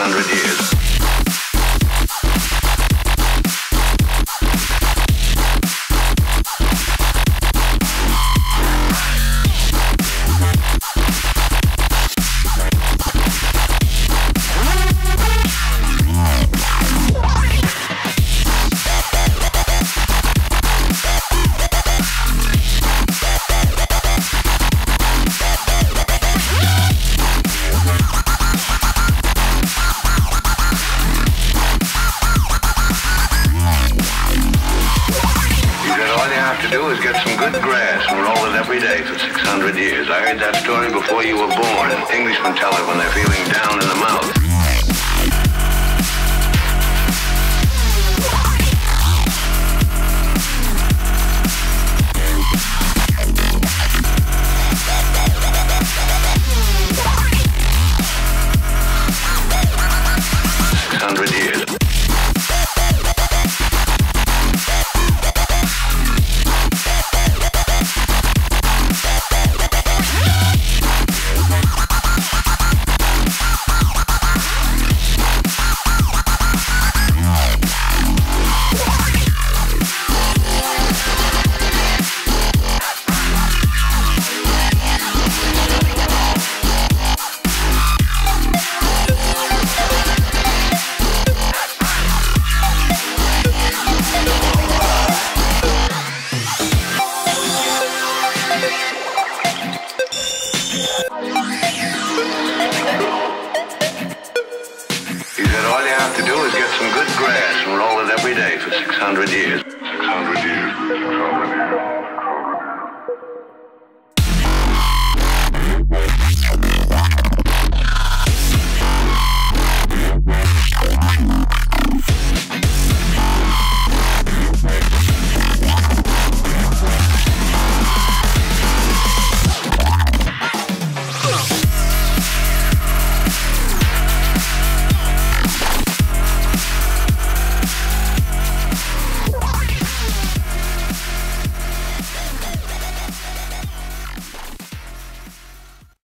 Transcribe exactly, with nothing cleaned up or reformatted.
hundred years. Do is get some good grass and roll it every day for six hundred years. I heard that story before you were born. Englishmen tell it when they're feeling down in the mouth. six hundred years. All you have to do is get some good grass and roll it every day for six hundred years. six hundred years. six hundred years.